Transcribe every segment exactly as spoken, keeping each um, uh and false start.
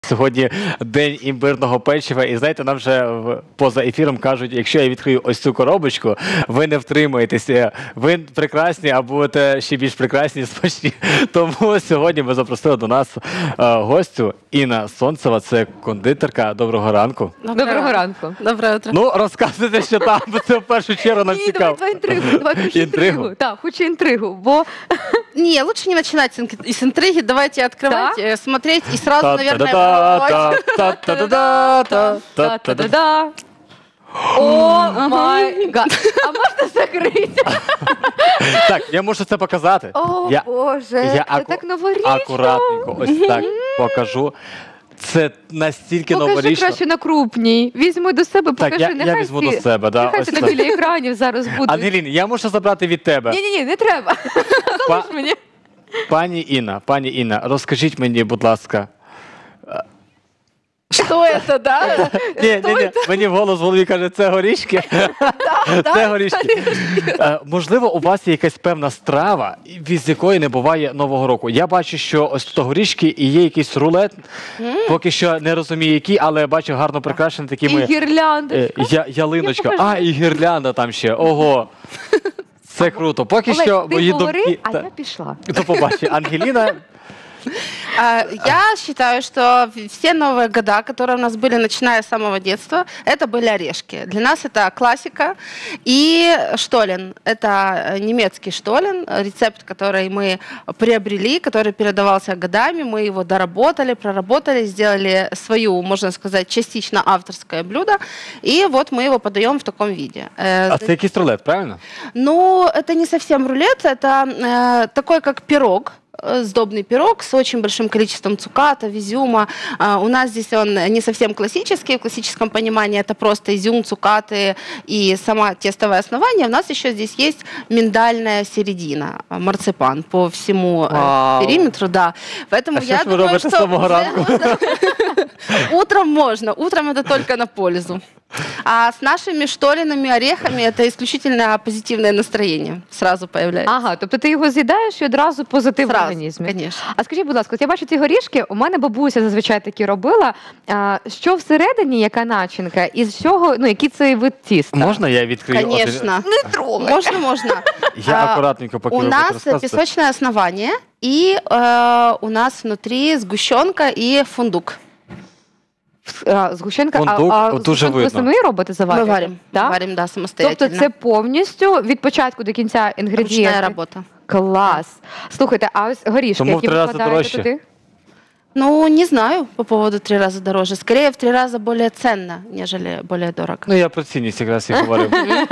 Сьогодні день імбирного печива, і знаєте, нам вже в- поза ефіром кажуть, якщо я відкрию ось цю коробочку, ви не втримаєтеся, ви прекрасні, а будете ще більш прекрасні і смачні. Тому сьогодні ми запросили до нас е, гостю Інна Сонцева, це кондитерка. Доброго ранку. Доброго ранку. Доброе утро. Ну, розказуйте, що там, бо це в першу чергу нам Ні, давай, цікаво. давай інтригу, давай хочу Інтригу? інтригу. Так, хочу інтригу, бо Не, лучше не начинать с инг- с интриги. Давайте открывать, Да? э, смотреть и сразу, наверное, Та-та-да-та, пробовать. та-та-да-та, та-та-да. та-та-да. О май гад. А можна закрити? Так, я можу це показати. О, Я- Боже, Я це аку- так новорічно. акуратненько ось так покажу. Це настільки Покажи новорічно. краще на крупній. Візьму до себе, Так, покажи. я, я Нехай візьму всі- до себе. Да, Нехай ось це так. біля екранів зараз буде. Ангелін, я можу забрати від тебе. Ні-ні-ні, не треба. Па- Залиш мені. Пані Інна, пані Інна, розкажіть мені, будь ласка. Что это, да? Ні, ні, ні, мені в голос в голові каже, це горішки. Це горішки. Е, Можливо, у вас є якась певна страва, від якої не буває Нового року. Я бачу, що ось тут горішки і є якийсь рулет. Поки що не розумію, який, але бачу гарно прикрашений І такими гірлянди. е, я- ялиночка. Я покажу. А, і гірлянда там ще. Ого. Це круто. Поки що Олег, ти мої говори, думки. а Та- я пішла. До побачення. Ангеліна. А, Я считаю, что все новые года, которые у нас были, начиная с самого детства, это были орешки. Для нас это классика. И штолен. Это немецкий штолен, рецепт, который мы приобрели, который передавался годами. Мы его доработали, проработали, сделали свою, можно сказать, частично авторское блюдо. И вот мы его подаем в таком виде. Э, А це якийсь рулет, правильно? Ну, это не совсем рулет, это э, такой как пирог, э, сдобный пирог с очень большим количеством цуката, изюма. А, у нас здесь он не совсем классический, в классическом понимании это просто изюм, цукаты и сама тестовое основание. У нас еще здесь есть миндальная середина, а, марципан по всему э, Вау. периметру, да. Поэтому А что я ж вы думаю, робите что с самого уже ранку? можно- утром можно, утром это только на пользу. А с нашими штолинами, орехами это исключительно позитивное настроение сразу появляется. Ага, тобто ти його з'їдаєш і одразу позитив в Сразу, організмі. конечно. А скажіть, будь ласка, от я бачу ці горішки, у мене бабуся зазвичай такі робила. А, що всередині, яка начинка, і з чого, ну, який це вид тіста? Можна я відкрию? один? Конечно. Не трогай. Можно, можно. Я А, акуратненько, поки У ви будете нас розказувати. песочное основание, и э, у нас внутри сгущенка и фундук. А, згущенка, Фундук, а, а от дуже згущенку ви видно. самі робите Мы заварюєте? варим, Да? варим, да, самостоятельно. Тобто це повністю від початку до кінця ручная інгредієнти? работа. Клас. Слухайте, а ось горішки, Тому в які три ви рази вкладаєте дорожче. туди? Ну, не знаю по поводу три раза дороже. Скорее, в три раза более ценно, нежели более дорого. Ну, я про цінність якраз і говорив.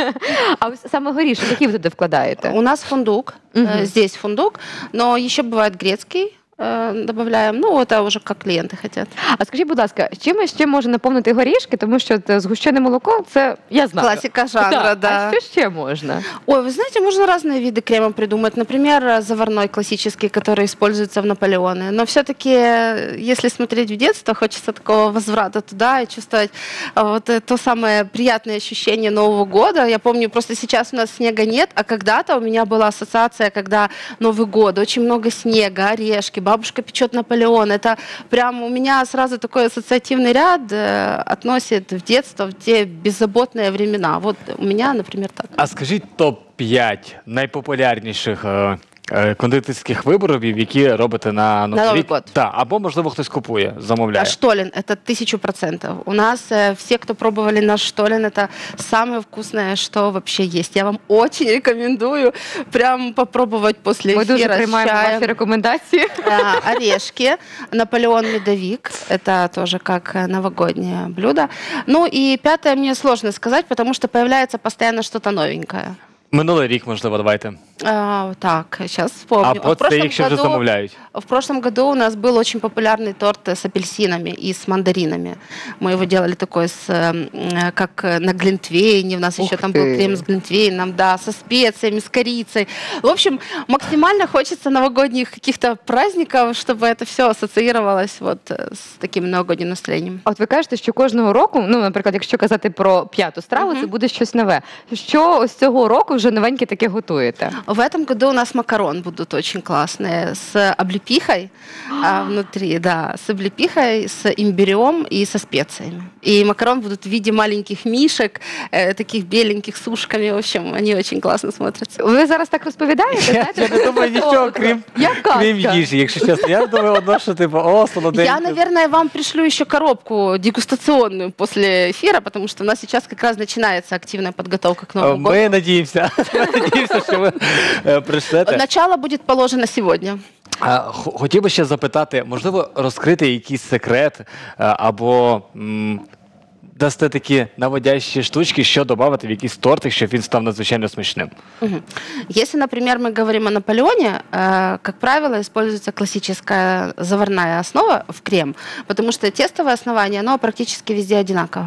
А ось саме горішок, які ви туди вкладаєте? У нас фундук, Мгм. э, здесь фундук, но еще бывает грецкий, э, добавляем. Ну, это уже как клиенты хотят. А скажіть, будь ласка, чим ще може наповнити горішки, тому що це згущене молоко, це я знаю. Классика жанра, Так, да. А що ще можна? Ой, вы знаете, можно разные виды крема придумать. Например, э, заварной классический, который используется в Наполеоне. Но все-таки, если смотреть в детство, хочется такого возврата туда и чувствовать э, вот э, то самое приятное ощущение Нового года. Я помню, просто сейчас у нас снега нет, а когда-то у меня была ассоциация, когда Новый год, очень много снега, орешки, бабушка печет Наполеон. Это прям у меня сразу такой ассоциативный ряд э, относит в детство, в те беззаботные времена. Вот у меня, например, так. А скажіть топ п'ять найпопулярніших е, е, кондитерських виборів, які робите на Новий Новий рік? год. Так, або, можливо, хтось купує, замовляє. А Штолен – это тысячу процентов. У нас э, все, кто пробовали наш Штолен, это самое вкусное, что вообще есть. Я вам очень рекомендую прям попробовать после Ми дуже эфира с приймаємо чаем. ваші рекомендації. А, Орешки, Наполеон медовик, это тоже как э, новогоднее блюдо. Ну и пятое мне сложно сказать, потому что появляется постоянно что-то новенькое. Минулий рік, можливо, давайте. А, так, сейчас вспомню. А В от це прошлом їх ще вже году- замовляють. В прошлом году у нас был очень популярный торт с апельсинами и с мандаринами. Мы его делали такой, с, э, как на глинтвейне. У нас Ух еще там ты. был крем с глинтвейном, да, со специями, с корицей. В общем, максимально хочется новогодних каких-то праздников, чтобы это все ассоциировалось вот э, с таким новогодним настроением. От ви кажете, що кожного року, ну, наприклад, якщо казати про п'яту страву, Мгм. це буде щось нове. Що ось цього року вже новеньке таке готуєте? В этом году у нас макарон будут очень классные, с облепихой а, внутри, да, с облепихой, с имбирем и со специями. И макарон будут в виде маленьких мишек, э, таких беленьких с ушками, в общем, они очень классно смотрятся. Ви зараз так розповідаєте, Я, знаєте? я не думаю нічого, крім, Як казка. крім їжі, якщо чесно. Я думаю одно, що типу, о, солоденьке. Я, наверное, вам пришлю еще коробку дегустационную после эфира, потому что у нас сейчас как раз начинается активная подготовка к Новому году. Ми надіємося, ми надіємося, що ви е, прийшлете. Начало будет положено сегодня. А, х- Хотів би ще запитати, можливо, розкрити якийсь секрет е, або м, дасте такі наводящі штучки, що додати в якийсь тортик, щоб він став надзвичайно смачним. Мгм. Если, например, мы говорим о Наполеоне, э, как правило, используется классическая заварная основа в крем, потому что тестовое основание, оно практически везде одинаково,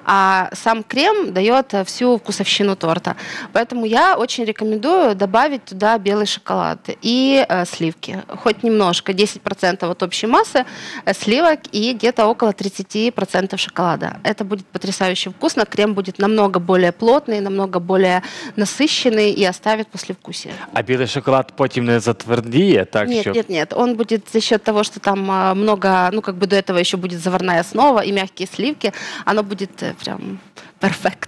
а сам крем дает э, всю вкусовщину торта. Поэтому я очень рекомендую добавить туда белый шоколад и э, сливки, хоть немножко, десять процентов от общей массы э, сливок и где-то около тридцать процентов шоколада. Это будет потрясающе вкусно, крем будет намного более плотный, намного более насыщенный и оставит послевкусие. А білий шоколад потім не затвердіє, так Нет, що... нет, нет. Он будет за счет того, что там а, много, ну как бы до этого еще будет заварная основа и мягкие сливки, оно будет э, прям перфект.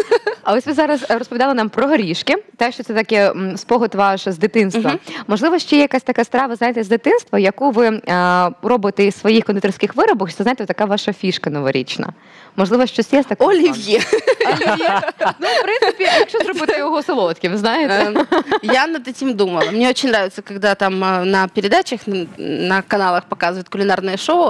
А ось ви зараз е, розповідали нам про горішки, те, що це таке м, спогад ваш з дитинства. Мгм. Можливо, ще є якась така страва, знаєте, з дитинства, яку ви е, робите із своїх кондитерських виробів, що, знаєте, така ваша фішка новорічна. Можливо, щось є з такого? Оливье. Олів'є. Ну, в принципі, якщо зробити його солодким, знаєте. Эм, Я над этим думала. Мне очень нравится, когда там а, на передачах, н- на каналах показывают кулинарное шоу,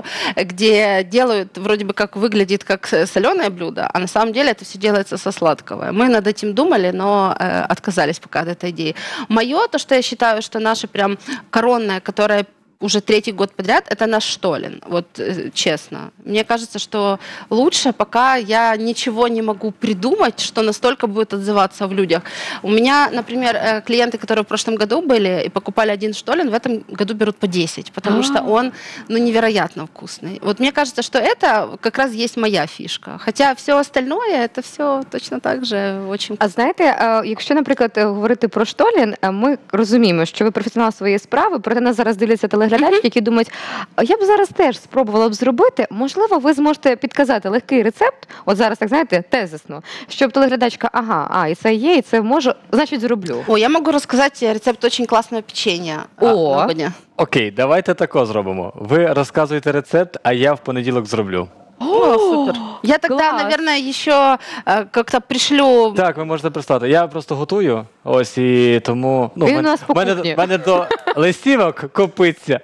где делают, вроде бы как выглядит как соленое блюдо, а на самом деле это все делается со сладкого. Мы над этим думали, но э, отказались пока от этой идеи. Мое, то, что я считаю, что наше прям коронное, которое уже третий год подряд, это наш штолен. Вот э, честно. Мне кажется, что лучше, пока я ничего не могу придумать, что настолько будет отзываться в людях. У меня, например, э, клиенты, которые в прошлом году были и покупали один штолен, в этом году берут по десять, потому что он, ну, невероятно вкусный. Вот мне кажется, что это как раз есть моя фишка. Хотя все остальное, это все точно так же очень А знаєте, е, якщо, наприклад, е, говорити про штолін, е, ми розуміємо, що ви професіонал своєї справи, проте нас зараз дивляться телеглядачі, які думають, «А я б зараз теж спробувала б зробити. Можливо, ви зможете підказати легкий рецепт, от зараз, так знаєте, тезисно, щоб телеглядачка, ага, а, і це є, і це можу, значить зроблю. О, я могу рассказать рецепт очень классного печенья. а, О. новогодня. Окей, давайте тако зробимо. Ви розказуєте рецепт, а я в понеділок зроблю. О, супер. Я тогда, класс. наверное, еще э, как-то пришлю. Так, ви можете прислати. Я просто готую, ось, і тому... Ну, Він у мен- нас по мене, кухні. мене до листівок копиться.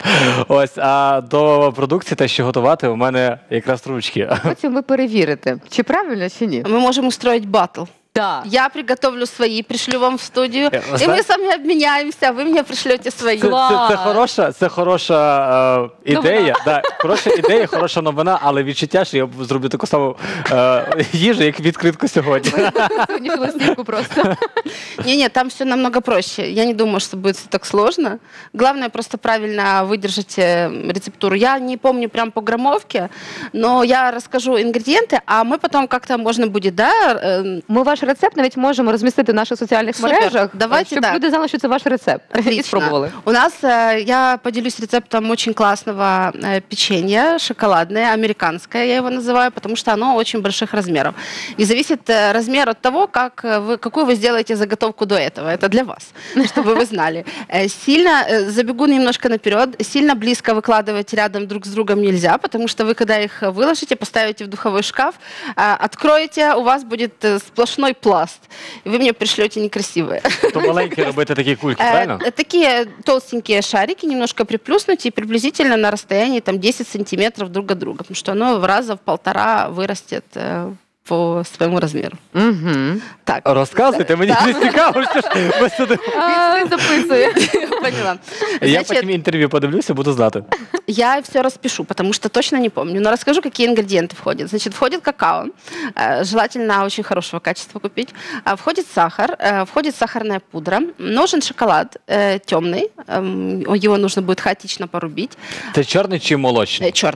Ось, а до продукції, те, що готувати, у мене якраз ручки. Потім ви перевірите, чи правильно, чи ні. Мы можем устроить батл. Так. Я приготовлю свои, пришлю вам в студию, Э, и знаешь- мы с вами обменяемся, вы мне пришлете свои. Це, це, це хороша, це хороша е, ідея. Да, хороша ідея, хороша новина, але відчуття, що я зроблю таку саму е, їжу, як відкритку сьогодні. Сьогодні листівку просто. Не-не, там все намного проще. Я не думаю, что будет так сложно. Главное просто правильно выдержать э, рецептуру. Я не помню прям по граммовке, но я расскажу ингредиенты, а мы потом как-то можно будет, да, э, Ми ваш рецепт навіть можемо розмістити в наших соціальних Супер. мережах, Давайте щоб так. люди знали, що це ваш рецепт. І Отлично. спробували. У нас, э, я поделюсь рецептом очень классного э, печенья, шоколадное, американское, я его называю, потому что оно очень больших размеров. И зависит э, размер от того, как э, вы, какую вы сделаете заготовку до этого. Это для вас, чтобы вы знали. Э, Сильно, э, забегу немножко наперед, сильно близко выкладывать рядом друг с другом нельзя, потому что вы, когда их выложите, поставите в духовой шкаф, э, откроете, у вас будет э, сплошной пласт. И вы мне пришлете некрасивые. То маленькі робити такі кульки, Э, правильно? э, Такие толстенькие шарики, немножко приплюснуть и приблизительно на расстоянии там, десять сантиметров друг от друга, потому что оно в раза в полтора вырастет э, по своему размеру. Угу. Так, Розказуйте, мені Да. не цікаво, що ж ви сюди. Він записує. поняла. Я Значит, потім інтерв'ю подивлюся, буду знати. я все распишу, потому что точно не помню, но расскажу, какие ингредиенты входят. Значит, входит какао, э, желательно очень хорошего качества купить. А, Входит сахар, э, входит сахарная пудра, нужен шоколад темный, его нужно будет хаотично порубить, Це чорний чи молочний? черный.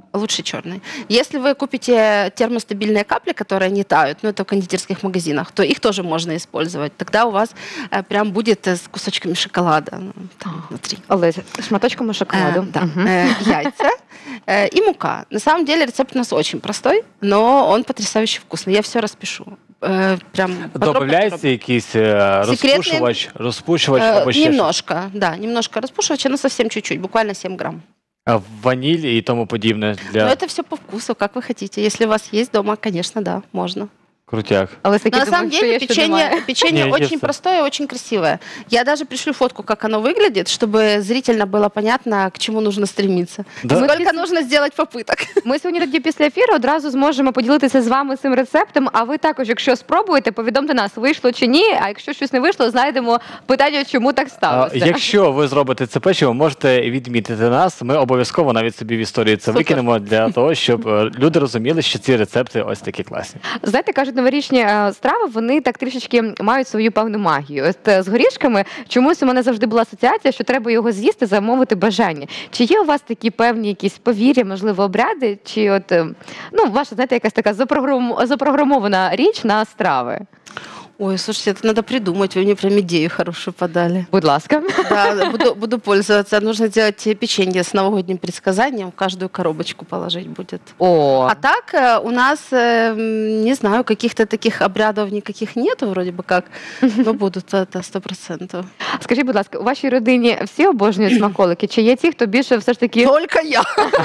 Лучше черный. Если вы купите термостабильные капли, которые не тают, ну это в кондитерских магазинах, то их тоже можно использовать. Тогда у вас э, прям будет с кусочками шоколада ну, там, внутри. Олеся, шматочком шоколаду. Э, да. Мгм. Э, яйца э, и мука. На самом деле рецепт у нас очень простой, но он потрясающе вкусный. Я все распишу. Э, прям подробно, Додається подробно. якийсь е, Секретний- розпушувач, розпушувач Э, або ще щось? немножко, да, немножко распушивача, но совсем чуть-чуть, буквально семь грамм. А ваніль і тому подібне Но для это все по вкусу, как вы хотите. Если у вас есть дома, конечно, да, можно. крутяк. Але Но на самом деле печенье, печенье Не, очень единственное. простое, очень красивое. Я даже пришлю фотку, как оно выглядит, чтобы зрительно было понятно, к чему нужно стремиться. Да. Сколько нужно сделать попыток. Ми сьогодні тоді після ефіру одразу зможемо поділитися з вами цим рецептом. А ви також, якщо спробуєте, повідомте нас, вийшло чи ні. А якщо щось не вийшло, знайдемо питання, чому так А, сталося. якщо ви зробите це печиво, можете відмітити нас. Ми обов'язково навіть собі в історії це Супер. викинемо для того, щоб е, люди розуміли, що ці рецепти ось такі класні. Знаєте, кажуть, новорічні е, страви, вони так трішечки мають свою певну магію. От е, з горішками чомусь у мене завжди була асоціація, що треба його з'їсти, замовити бажання. Чи є у вас такі певні якісь повір'я, можливо, обряди, чи от, е, ну, ваша, знаєте, якась така запрограм- запрограмована річ на страви? Ой, слушайте, это надо придумать. Вы мне прям идею хорошую подали. Будь ласка. Да, буду, буду пользоваться. Нужно делать печенье с новогодним предсказанием. В каждую коробочку положить будет. О, А так э, у нас, э, м, не знаю, каких-то таких обрядов никаких нету вроде бы как, но будут это сто процентов. скажіть, будь ласка, у вашій родині всі обожнюють смаколики? Чи є ті, хто більше все ж таки... Только я.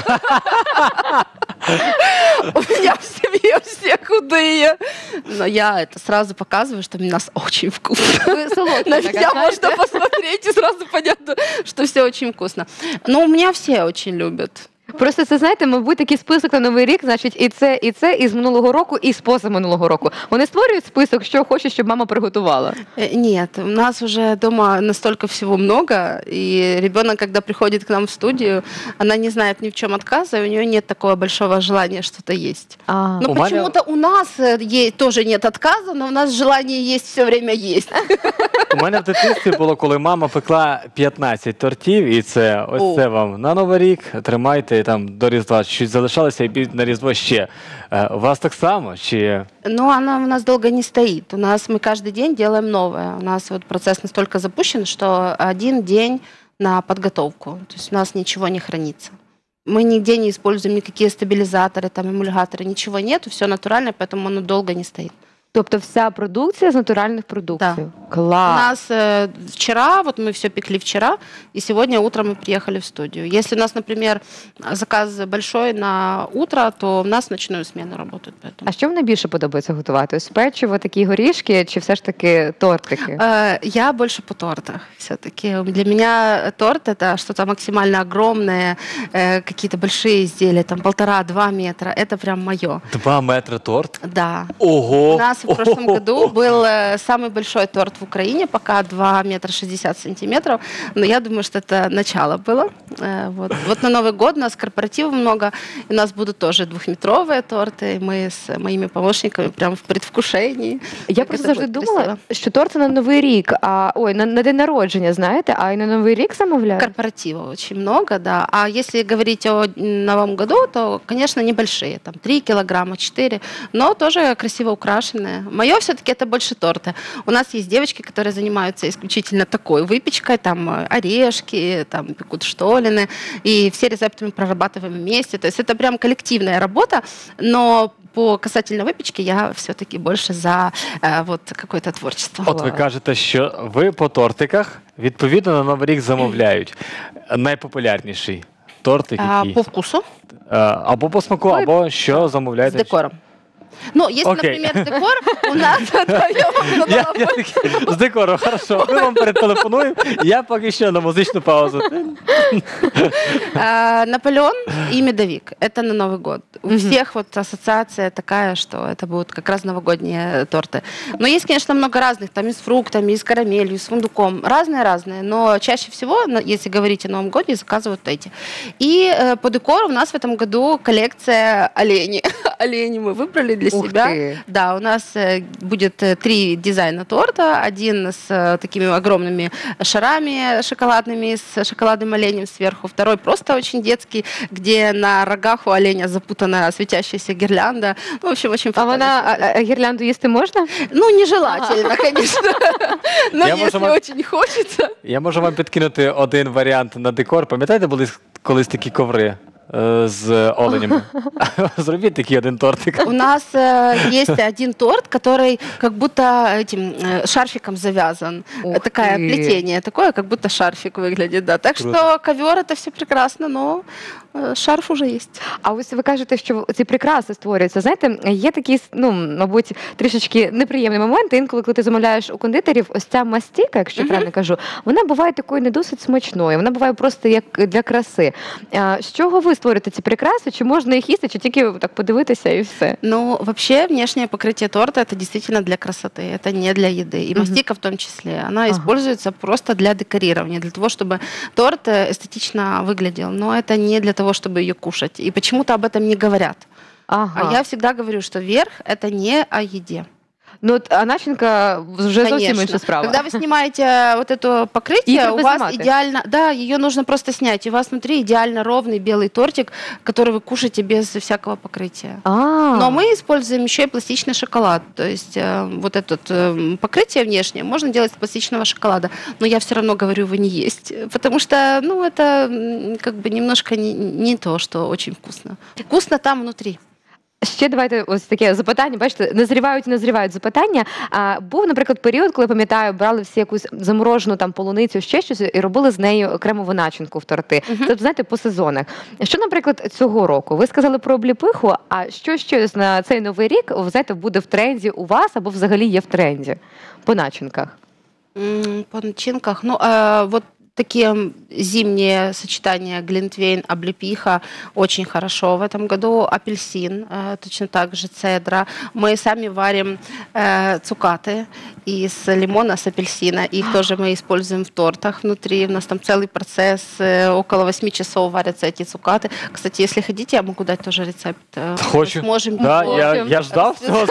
У меня в семье все худые. Но я это сразу показываю, что у нас очень вкусно. Ви солодкі, На така, меня знаєте? можно посмотреть и сразу понятно, что все очень вкусно. Но у меня все очень любят. Просто це, знаєте, мабуть, такий список на Новий рік, значить, і це, і це, і з минулого року, і з позаминулого року. Вони створюють список, що хочуть, щоб мама приготувала. Э, Нет, у нас уже дома настолько всего много, и ребенок, когда приходит к нам в студию, она не знает ни в чем отказа, и у нее нет такого большого желания что-то есть. А, Но У меня- почему-то у нас э, е- тоже нет отказа, но у нас желание есть все время есть. У мене в дитинстві було, коли мама пекла п'ятнадцять тортів, і це ось О. це вам на Новий рік, тримайте, і там до Різдва чуть залишалося, і бі- на Різдво ще. Е, У вас так само? Чи Но она у нас долго не стоит. У нас мы каждый день делаем новое. У нас вот процесс настолько запущен, что один день на подготовку. То есть у нас ничего не хранится. Мы нигде не используем никакие стабилизаторы, там, эмульгаторы, ничего нету, все натурально, поэтому оно долго не стоит. тобто вся продукція з натуральних продуктів. У Клас. нас э, вчера, вот мы все пекли вчера, и сегодня утром мы приехали в студию. Если у нас, например, заказ большой на утро, то у нас ночную смену работают. Поэтому. А що вам найбільше подобається готувати? Ось печиво, такі горішки, чи все ж таки тортики? Э, Я больше по тортах все-таки. Для меня торт это что-то максимально огромное, э, какие-то большие изделия, там полтора-два метра. Это прям мое. два метри торт? Да. Ого! У нас в прошлом году был э, самый большой торт в Украине, пока два метра шестьдесят сантиметров. Но я думаю, что это начало было. Э, Вот. вот на Новый год у нас корпоративов много, и у нас будут тоже двухметровые торты. И мы с моими помощниками прям в предвкушении. Я как просто это завжди будет думала, красиво. що торт це на Новий рік, а ой, на, на день народження, знаєте, а й на Новий рік замовляють. Корпоративов очень много, да. А если говорить о Новом году, то, конечно, небольшие, там три килограмма, четыре, но тоже красиво украшенные. Мое все-таки это больше торты. У нас есть девочки, которые занимаются исключительно такой выпечкой, там э, орешки, там пекут штолины, и все рецепты мы прорабатываем вместе. То есть это прям коллективная работа, но по касательно выпечки я все-таки больше за э, вот какое-то творчество. От ви кажете, що ви по тортиках, відповідно, на Новий рік замовляють. Найпопулярніший тортик А, який? по вкусу, Е, Або по смаку, Ой, або що с замовляєте? декором. Ну, если, Окей. например, декор, у нас... да, я вам Я, задала я такий, з декору, хорошо. Ми вам перетелефонуємо. Я поки що на музичну паузу. А, Наполеон и медовик. Это на Новый год. У всех вот ассоциация такая, что это будут как раз новогодние торты. Но есть, конечно, много разных. Там и с фруктами, и с карамелью, и с фундуком. Разные-разные. Но чаще всего, на- если говорить о Новом годе, заказывают эти. И э, по декору у нас в этом году коллекция оленей. Олени мы выбрали для Ух себя. ты. Да, у нас э, будет э, три дизайна торта. Один с э, такими огромными шарами шоколадными, с шоколадным оленем сверху. Второй просто очень детский, где на рогах у оленя запутана светящаяся гирлянда. Ну, в общем, очень А вона прикольно. а, а гірлянду їсти можна? Ну, нежелательно, конечно. Но Я, может, если вам- очень хочется. Я можу вам підкинути один варіант на декор. Пам'ятаєте, були колись такі коври е, з оленями? Зробіть такий один тортик. У нас э, есть один торт, который как будто этим э, шарфиком завязан. Ух Такое ты. плетение, такое, как будто шарфик выглядит, да. Так Круто. что ковер это все прекрасно, но э, шарф уже есть. А ось ви кажете, що ці прикраси створюються. Знаєте, є такий, ну, мабуть, трішечки неприємний момент. Інколи, коли ти замовляєш у кондитерів, ось ця мастіка, якщо я правильно кажу, вона буває такою не досить смачною. Вона буває просто як для краси. А, з чого ви створюєте ці прикраси? Чи можна їх їсти, чи тільки так подивитися і все? Ну, вообще, внешнее покрытие торта это действительно для красоты, это не для еды. И Мгм. мастика в том числе. Она Ага. используется просто для декорирования, для того, чтобы торт э, эстетично выглядел. Но это не для того, чтобы ее кушать. И почему-то об этом не говорят. Ага. А я всегда говорю, что верх это не о еде. Ну, от, а начинка вже зовсім Конечно. інша справа. Когда вы снимаете вот это И покрытие, у вас приподнимать. идеально, да, ее нужно просто снять. И у вас внутри идеально ровный белый тортик, который вы кушаете без всякого покрытия. А, Но мы используем еще и пластичный шоколад. То есть э, вот это э, покрытие внешнее можно делать из пластичного шоколада. Но я все равно говорю его не есть. Потому что, ну, это м, как бы немножко не, не то, что очень вкусно. Вкусно там внутри. Ще давайте ось таке запитання. Бачите, назрівають і назрівають запитання. А, був, наприклад, період, коли пам'ятаю, брали всі якусь заморожену там полуницю, ще щось, і робили з нею кремову начинку в торти. Тобто, знаєте, по сезонах. Що, наприклад, цього року? Ви сказали про обліпиху, а що ще на цей новий рік, знаєте, буде в тренді у вас або взагалі є в тренді по начинках? М, По начинках. Ну, э, вот такие зимние сочетания глинтвейн, облепиха очень хорошо в этом году. Апельсин, э, точно так же цедра. Мы сами варим э, цукаты из лимона, с апельсина. Их тоже мы используем в тортах внутри. У нас там целый процесс. э, Около восьми часов варятся эти цукаты. Кстати, если хотите, я могу дать тоже рецепт. э, мы Хочу. Сможем Да, его- я, я ждав цього.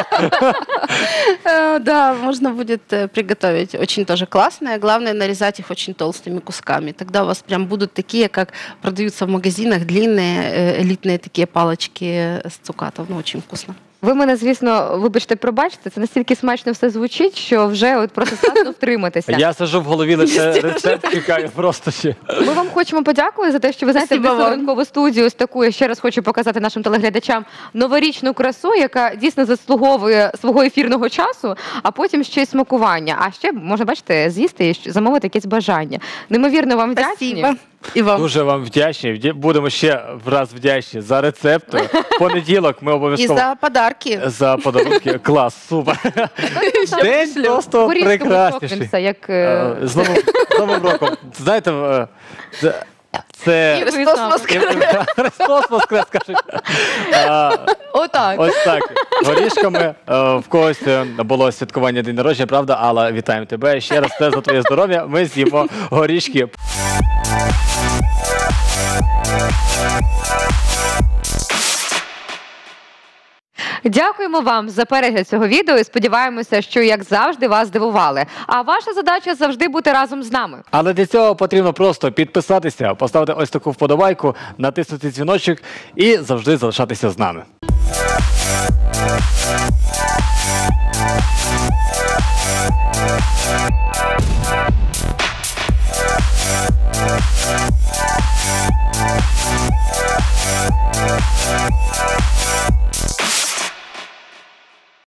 Э, Да, можно будет э, приготовить. Очень тоже классное. Главное нарезать их очень толстыми кусками. Тогда у вас прям будут такие, как продаются в магазинах, длинные э, элитные такие палочки с цукатов. Ну, очень вкусно. Ви мене, звісно, вибачте, пробачте, це настільки смачно все звучить, що вже от просто складно втриматися. Я сижу в голові лише рецепт, чекаю просто ще. Ми вам хочемо подякувати за те, що ви знаєте, Спасибо внесли вам. ранкову студію ось таку. Я ще раз хочу показати нашим телеглядачам новорічну красу, яка дійсно заслуговує свого ефірного часу, а потім ще й смакування. А ще можна, бачите, з'їсти і щ- замовити якесь бажання. Неймовірно вам вдячні. Спасибо. И вам. Дуже вам вдячні. Вдя- Будемо ще раз вдячні за рецепт. Понеділок ми И обов'язково за подарки. за подарунки. Клас, супер. День просто Горішками прекрасніший. чокнемося, як... е, Е, З Новим з Новим роком. Знаєте, е, це- це І ви Христос саме. воскрес. Христос воскрес, кажуть. Е, Отак. Ось так. Горішками. Е, В когось е, було святкування день народження, правда? Алла, вітаємо тебе. Ще раз це за твоє здоров'я. Ми з'їмо горішки. Дякуємо вам за перегляд цього відео і сподіваємося, що, як завжди, вас здивували. А ваша задача завжди бути разом з нами. Але для цього потрібно просто підписатися, поставити ось таку вподобайку, натиснути дзвіночок і завжди залишатися з нами.